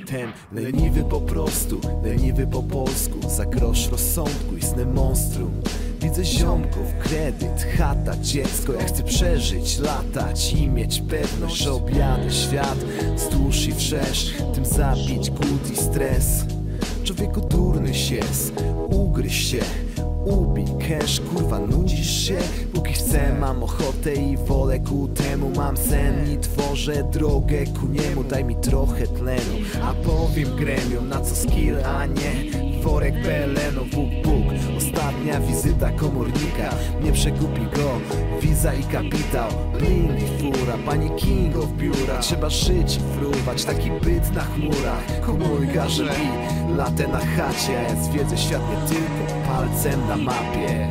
Ten leniwy po prostu, leniwy po polsku. Za grosz rozsądku istne monstrum. Widzę ziomków, kredyt, chata, dziecko. Ja chcę przeżyć, latać i mieć pewność, że objadę świat wzdłuż i wszerz, tym zabić głód i stres. Człowieku durny jest, ugryź się, ubij cash, kurwa nudzisz się? Póki chcę, mam ochotę i wolę ku temu. Mam sen i tworzę drogę ku niemu. Daj mi trochę tlenu, a powiem gremium, na co skill, a nie worek PLN-u. Bóg, ostatnia wizyta komornika, nie przekupi go wiza i kapitał. Bling i fura, pani king of biura. Trzeba żyć i fruwać, taki byt na chmurach. Komuj gaże mi, latę na chacie, a ja zwiedzę świat nie tylko palcem na mapie.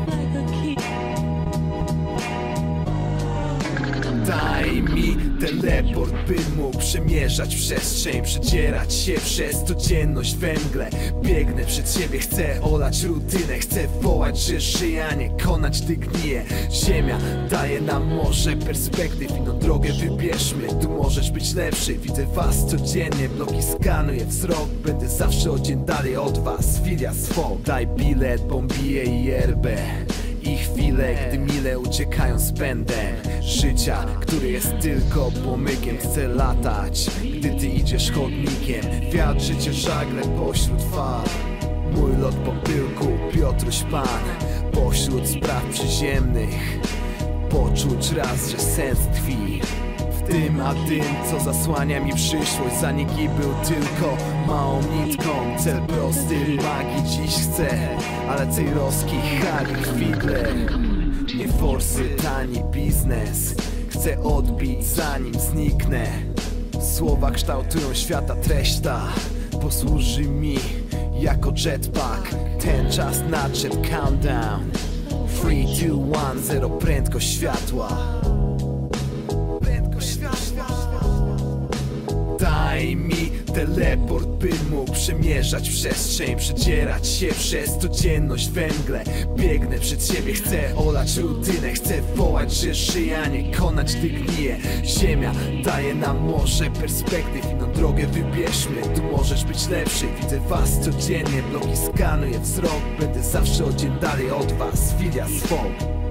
Daj mi teleport, bym mógł przemierzać przestrzeń, przedzierać się przez codzienność we mgle. Biegnę przed siebie, chcę olać rutynę, chcę wołać, że żyję, a nie konać, gdy gnije. Ziemia daje nam morze perspektyw, inną drogę wybierzmy, tu możesz być lepszy. Widzę was codziennie, bloki skanuję wzrok, będę zawsze o dzień dalej od was. Filia swą, daj bilet, bombiję i yerbę. I chwile, gdy mile uciekają z pędem życia, który jest tylko pomykiem. Chcę latać, gdy ty idziesz chodnikiem. Wiatr, życie, żagle pośród fal. Mój lot po pyłku, Piotruś Pan. Pośród spraw przyziemnych poczuć raz, że sens tkwi w tym, a tym, co zasłania mi przyszłość. Za niki był tylko małą nitką. Cel prosty, magii dziś chcę, ale tej roski, hagi, chwile. Nie forsy, tani biznes. Chcę odbić zanim zniknę. Słowa kształtują świata, treść ta posłuży mi jako jetpack. Ten czas nadszedł, countdown 3, 2, 1, 0, prędkość światła. Daj mi teleport, bym mógł przemierzać przestrzeń, przedzierać się przez codzienność we mgle. Biegnę przed siebie, chcę olać rutynę, chcę wołać, że żyję, a nie konać, gdy gnije. Ziemia daje nam morze perspektyw, inną drogę wybierzmy, tu możesz być lepszy. Widzę was codziennie, bloki skanuję wzrok, będę zawsze o dzień dalej od was. Filia swą.